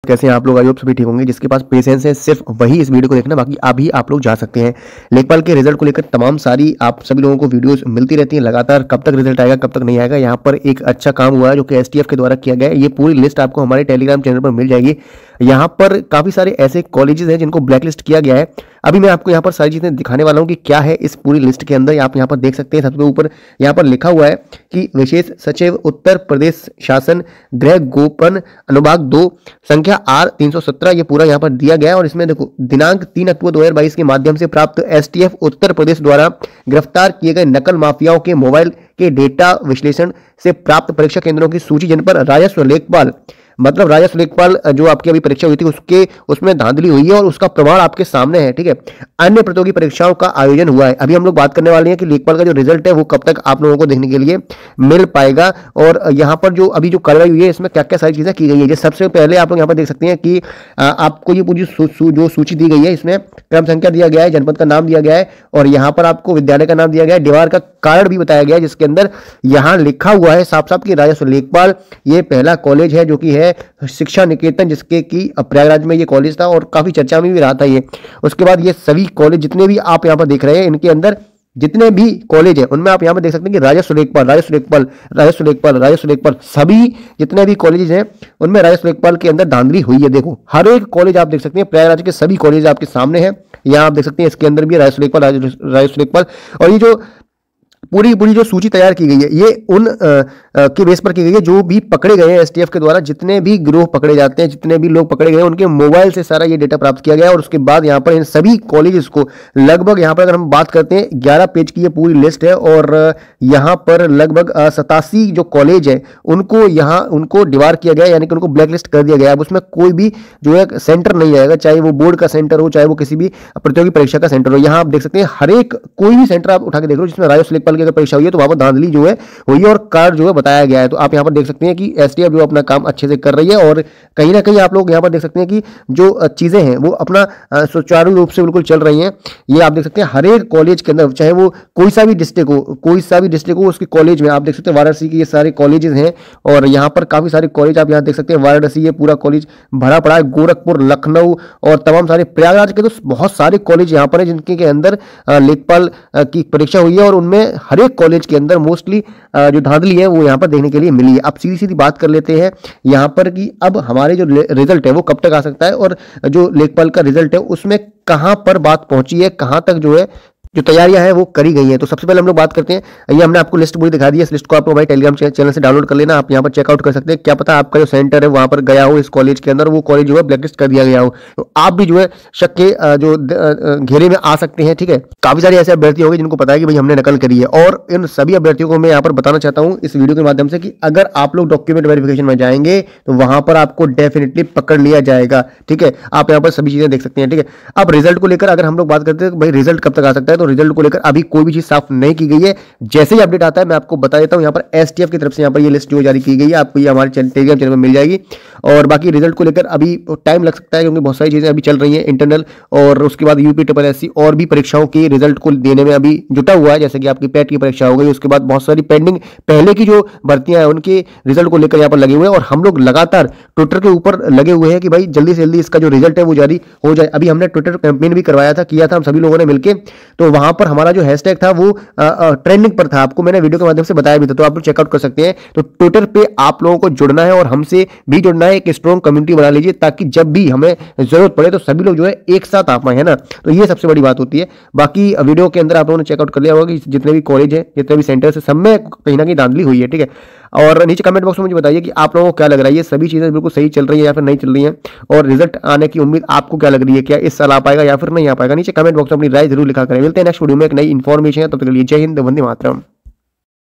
कैसे हैं आप लोग? आई होप सभी ठीक होंगे। जिसके पास पेशेंस है सिर्फ वही इस वीडियो को देखना, बाकी अभी आप लोग जा सकते हैं। लेखपाल के रिजल्ट को लेकर तमाम सारी आप सभी लोगों को वीडियोस मिलती रहती हैं लगातार। कब तक रिजल्ट आएगा, कब तक नहीं आएगा, यहाँ पर एक अच्छा काम हुआ है जो कि एसटीएफ के द्वारा किया गया है। ये पूरी लिस्ट आपको हमारे टेलीग्राम चैनल पर मिल जाएगी। यहाँ पर काफी सारे ऐसे कॉलेजेस हैं जिनको ब्लैकलिस्ट किया गया है। अभी मैं आपको यहाँ पर सारी चीजें दिखाने वाला हूँ कि क्या है इस पूरी लिस्ट के अंदर। आप यहाँ पर देख सकते हैं सबसे ऊपर यहाँ पर लिखा हुआ है कि विशेष सचिव उत्तर प्रदेश शासन गृह गोपन अनुभाग 2 संख्या R317 ये पूरा यहाँ पर दिया गया है। और इसमें देखो दिनांक 3 अक्टूबर 2022 के माध्यम से प्राप्त एसटीएफ उत्तर प्रदेश द्वारा गिरफ्तार किए गए नकल माफियाओं के मोबाइल के डेटा विश्लेषण से प्राप्त परीक्षा केंद्रों की सूची, जिन पर राजस्व लेखपाल मतलब राजस्व लेखपाल जो आपकी अभी परीक्षा हुई थी उसमें धांधली हुई है और उसका प्रमाण आपके सामने है। ठीक है, अन्य प्रतियोगी परीक्षाओं का आयोजन हुआ है। अभी हम लोग बात करने वाले हैं कि लेखपाल का जो रिजल्ट है वो कब तक आप लोगों को देखने के लिए मिल पाएगा और यहाँ पर जो अभी जो कार्रवाई हुई है इसमें क्या क्या सारी चीजें की गई है। सबसे पहले आप लोग यहाँ पर देख सकते हैं कि आपको ये पूरी जो सूची दी गई है इसमें क्रम संख्या दिया गया है, जनपद का नाम दिया गया है और यहाँ पर आपको विद्यालय का नाम दिया गया है, दीवार का कारण भी बताया गया है जिसके अंदर यहाँ लिखा हुआ है साफ साफ कि राजस्व लेखपाल ये पहला कॉलेज है जो कि है शिक्षा निकेतन, जिसके कि प्रयागराज में ये कॉलेज था और काफी चर्चा में भी रहा था ये। उसके बाद ये सभी कॉलेज जितने भी आप यहाँ पर देख रहे हैं इनके अंदर जितने भी कॉलेज है उनमें आप यहाँ पर देख सकते हैं कि राजस्व लेखपाल राजस्व लेखपाल राजस्व लेखपाल राजस्व लेखपाल सभी जितने भी कॉलेज हैं उनमें राजस्व लेखपाल के अंदर धांधली हुई है। देखो हर एक कॉलेज आप देख सकते हैं, प्रयागराज के सभी कॉलेज आपके सामने हैं। यहाँ आप देख सकते हैं इसके अंदर भी राजस्व लेखपाल और ये जो पूरी जो सूची तैयार की गई है ये उन के बेस पर की गई है जो भी पकड़े गए हैं एसटीएफ के द्वारा। जितने भी गिरोह पकड़े जाते हैं, जितने भी लोग पकड़े गए उनके मोबाइल से सारा ये डेटा प्राप्त किया गया है। और उसके बाद यहाँ पर इन सभी कॉलेजेस को लगभग यहाँ पर अगर हम बात करते हैं 11 पेज की ये पूरी लिस्ट है और यहाँ पर लगभग 87 जो कॉलेज है उनको डिवार किया गया, यानी कि उनको ब्लैकलिस्ट कर दिया गया। अब उसमें कोई भी जो है सेंटर नहीं आएगा, चाहे वो बोर्ड का सेंटर हो चाहे वो किसी भी प्रतियोगी परीक्षा का सेंटर हो। यहाँ आप देख सकते हैं हर एक कोई भी सेंटर आप उठा के देख लो जिसमें राजस्व लेखपाल की अगर परीक्षा हुई है तो वहां पर धांधली जो है हुई है और कार्ड जो है बताया गया है। तो आप यहाँ पर देख सकते हैं कि एसटीएफ जो अपना काम अच्छे से कर रही है और कहीं ना कहीं आप लोग यहाँ पर देख सकते हैं कि जो चीजें हैं वो अपना सुचारू रूप से बिल्कुल चल रही हैं। ये आप देख सकते हैं हर एक कॉलेज के अंदर, चाहे वो कोई सा भी डिस्ट्रिक्ट हो उसके कॉलेज में आप देख सकते हैं वाराणसी के ये सारे कॉलेजेस हैं और यहाँ पर काफी सारे कॉलेज आप यहाँ देख सकते हैं। वाराणसी ये पूरा कॉलेज भरा पड़ा है, गोरखपुर, लखनऊ और तमाम सारे प्रयागराज के तो बहुत सारे कॉलेज यहाँ पर है जिनके अंदर लेखपाल की परीक्षा हुई है और उनमें हर एक कॉलेज के अंदर मोस्टली जो धांधली है वो यहाँ पर देखने के लिए मिली है। अब सीधी सीधी बात कर लेते हैं यहाँ पर कि अब हमारे जो रिजल्ट है वो कब तक आ सकता है और जो लेखपाल का रिजल्ट है उसमें कहां पर बात पहुंची है, कहां तक जो है जो तैयारियां हैं वो करी गई हैं। तो सबसे पहले हम लोग बात करते हैं, ये हमने आपको लिस्ट पूरी दिखा दी है। इस लिस्ट को आप हमारे टेलीग्राम चैनल से डाउनलोड कर लेना, आप यहाँ पर चेकआउट कर सकते हैं। क्या पता आपका जो सेंटर है वहां पर गया हो इस कॉलेज के अंदर, वो कॉलेज जो है ब्लैकलिस्ट कर दिया गया हो, तो आप भी जो है शक के जो घेरे में आ सकते हैं। ठीक है, काफी सारे ऐसे अभ्यर्थी होंगे जिनको पता है कि भाई हमने नकल करी है और इन सभी अभ्यर्थियों को मैं यहाँ पर बताना चाहता हूँ इस वीडियो के माध्यम से कि अगर आप लोग डॉक्यूमेंट वेरिफिकेशन में जाएंगे तो वहां पर आपको डेफिनेटली पकड़ लिया जाएगा। ठीक है, आप यहाँ पर सभी चीजें देख सकते हैं। ठीक है, अब रिजल्ट को लेकर अगर हम लोग बात करते हैं भाई रिजल्ट कब तक आ सकता है, तो रिजल्ट को लेकर अभी कोई भी चीज साफ नहीं की गई है। जैसे ही अपडेट आता है मैं आपको बता देता हूं। यहाँ पर एसटीएफ की तरफ से यहाँ पर ये लिस्ट जो जारी की गई है आपको ये हमारे टेलीग्राम चैनल में मिल जाएगी। और बाकी रिजल्ट को लेकर अभी टाइम लग सकता है क्योंकि बहुत सारी चीजें अभी चल रही हैं इंटरनल और उसके बाद यूपीएससी और भी परीक्षाओं के रिजल्ट को देने में अभी जुटा हुआ है। जैसे कि आपकी पेट की परीक्षा हो गई, उसके बाद बहुत सारी पेंडिंग पहले की जो भर्तियां हैं उनके रिजल्ट को लेकर यहाँ पर लगे हुए हैं और हम लोग लगातार ट्विटर के ऊपर लगे हुए हैं कि भाई जल्दी से जल्दी इसका जो रिजल्ट है वो जारी हो जाए। अभी हमने ट्विटर कैंपेन भी किया था हम सभी लोगों ने मिलकर, तो वहां पर हमारा जो हैशटैग था वो ट्रेंडिंग पर था, आपको मैंने वीडियो के माध्यम से बताया भी था, तो आप लोग चेकआउट कर सकते हैं। तो ट्विटर पे आप लोगों को जुड़ना है और हमसे भी जुड़ना है, एक स्ट्रॉन्ग कम्युनिटी बना लीजिए ताकि जब भी हमें जरूरत पड़े तो सभी लोग जो है एक साथ आ पाए, है ना। तो ये सबसे बड़ी बात होती है। बाकी वीडियो के अंदर आप लोगों ने चेकआउट कर लिया होगा कि जितने भी कॉलेज है, जितने भी सेंटर है, सब में कहीं ना कहीं धांधली हुई है। ठीक है, और नीचे कमेंट बॉक्स में मुझे बताइए कि आप लोगों को क्या लग रहा है, ये सभी चीजें बिल्कुल सही चल रही है या फिर नहीं चल रही है और रिजल्ट आने की उम्मीद आपको क्या लग रही है, क्या इस साल आ पाएगा या फिर नहीं आ पाएगा। नीचे कमेंट बॉक्स में अपनी राय जरूर लिखा करें। मिलते हैं नेक्स्ट वीडियो में एक नई इन्फॉर्मेशन है, तब तक के लिए जय हिंद, वंदे मातरम।